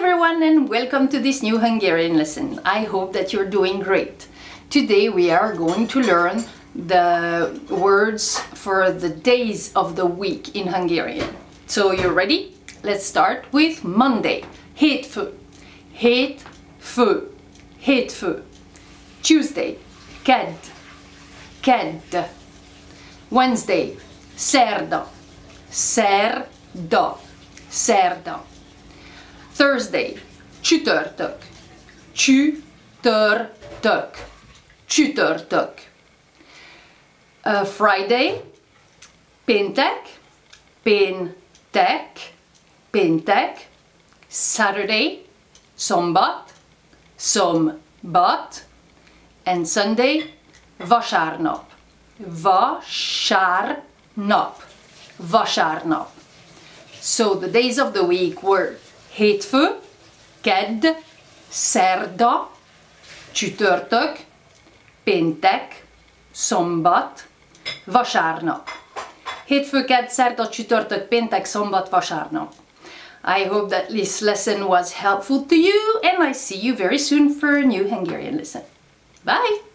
everyone and welcome to this new Hungarian lesson. I hope that you're doing great. Today we are going to learn the words for the days of the week in Hungarian. So you're ready? Let's start with Monday. Hétfő, hétfő, hétfő. Tuesday, kedd, kedd. Wednesday, szerda, szerda, szerda. Thursday, csütörtök, csütörtök, csütörtök. Friday, péntek, péntek, péntek. Saturday, szombat, szombat. And Sunday, vasárnap, vasárnap, vasárnap. So the days of the week were hétfő, kedd, szerda, csütörtök, péntek, szombat, vasárnap. Hétfő, kedd, szerda, csütörtök, péntek, szombat, vasárnap. I hope that this lesson was helpful to you and I see you very soon for a new Hungarian lesson. Bye!